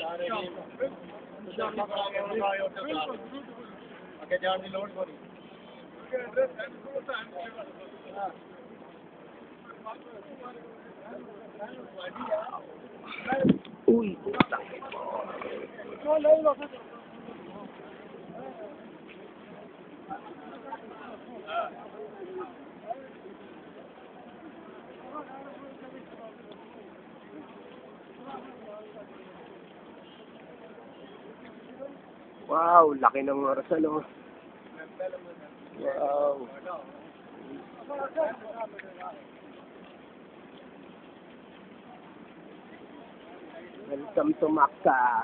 आगे जाने की लोड़ पड़ी Uy, puta. Wow, laki ng oras, ano? Wow. Welcome to Makkah.